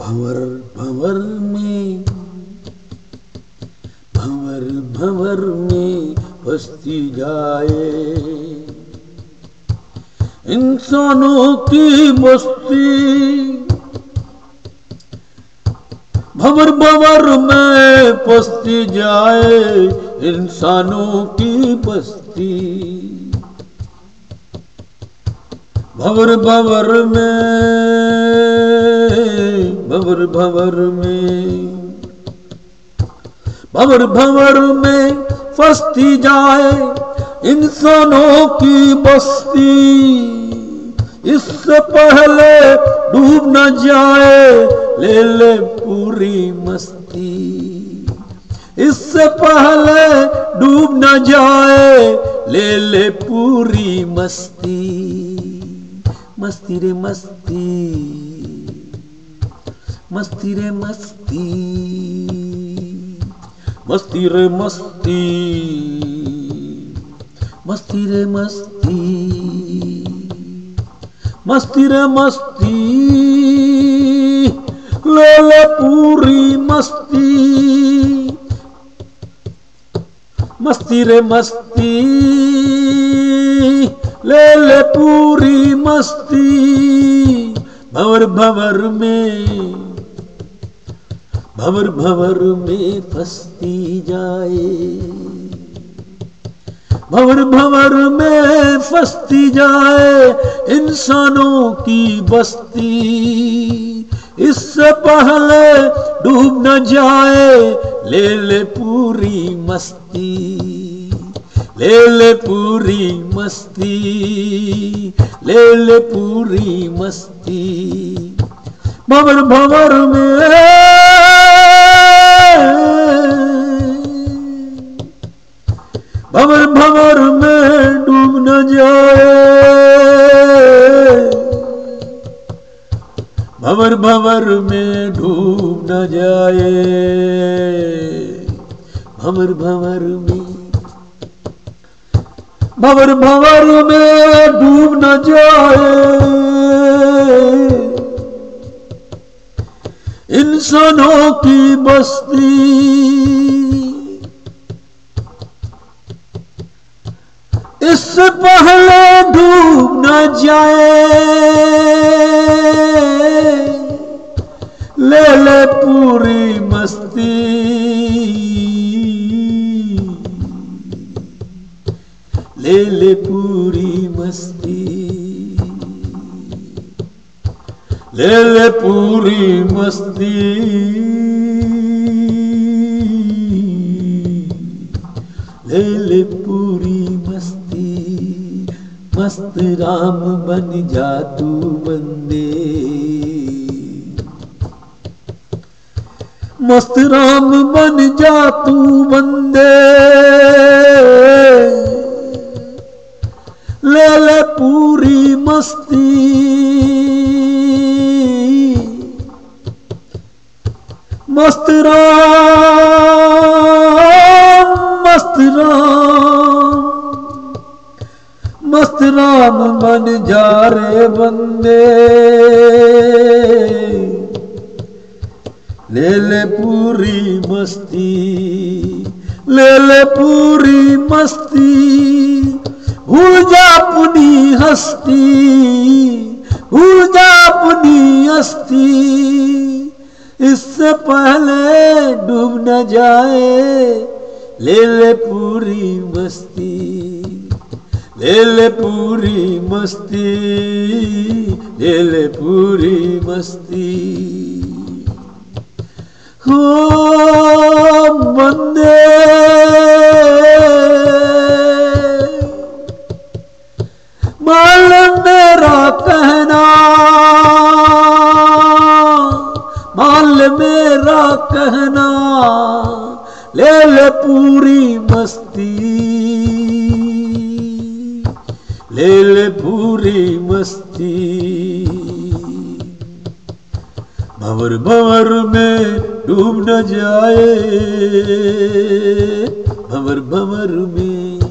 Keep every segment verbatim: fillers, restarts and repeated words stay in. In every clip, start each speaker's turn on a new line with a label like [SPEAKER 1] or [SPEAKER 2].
[SPEAKER 1] भंवर भंवर में भंवर भंवर में फंसती जाए इंसानों की बस्ती। भंवर भंवर में फंसती जाए इंसानों की बस्ती। भंवर भंवर में भंवर भंवर में भंवर भंवर में फंसती जाए इंसानों की बस्ती। इससे पहले डूब न जाए ले ले पूरी मस्ती। इससे पहले डूब न जाए ले ले पूरी मस्ती। मस्ती रे मस्ती मस्ती रे मस्ती मस्ती रे मस्ती मस्ती रे मस्ती मस्ती रे मस्ती ले ले पूरी मस्ती। मस्ती रे मस्ती ले ले पूरी मस्ती। भंवर भंवर में भंवर भंवर में फंसती जाए। भंवर भंवर में फंसती जाए इंसानों की बस्ती। इससे पहले डूब न जाए ले ले पूरी मस्ती। ले ले पूरी मस्ती ले ले पूरी मस्ती। भंवर भंवर में भंवर भंवर में डूब न जाए। भंवर भंवर में डूब न जाए। भंवर भंवर में भंवर भंवर में डूब न जाए इंसानों की बस्ती। इससे पहले डूब न जाए ले ले पूरी मस्ती। ले ले पूरी मस्ती ले ले पूरी मस्ती ले ले पूरी मस्ती। मस्त राम बन जा तू बंदे। मस्त राम बन जा तू बंदे। ले ले पूरी मस्ती। मस्त राम मस्त राम मस्त राम बन जा रे बंदे। ले ले पूरी मस्ती ले ले पूरी मस्ती। भूल जा अपनी हस्ती भूल जा अपनी हस्ती। इससे पहले डूब न जाए ले ले पूरी मस्ती। ले ले पूरी मस्ती ले ले पूरी मस्ती। हो बंदे मान मेरा कहना मान मेरा कहना। ले ले पूरी मस्ती ले ले पूरी मस्ती। भंवर भंवर में डूब न जाए। भंवर भंवर में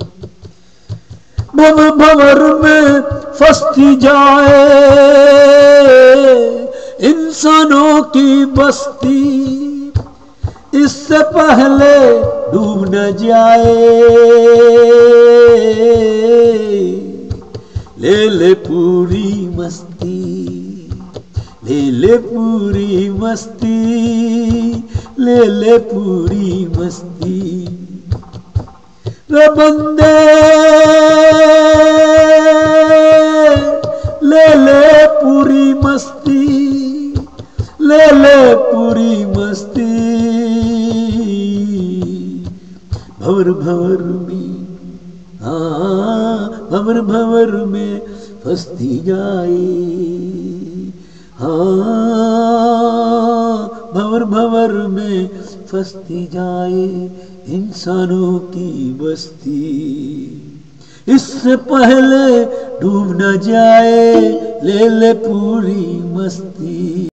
[SPEAKER 1] भंवर भंवर में फंसती जाए इंसानों की बस्ती इससे पहले डूब न जाए। ले ले पूरी मस्ती, ले ले पूरी मस्ती, ले ले पूरी मस्ती। रे बंदे ले ले पूरी मस्ती, ले ले पूरी मस्ती। भंवर भंवर में, हाँ भंवर भंवर में फंसती जाए। हाँ भंवर भंवर में फंसती जाए इंसानों की बस्ती। इससे पहले डूब न जाए, ले ले पूरी मस्ती।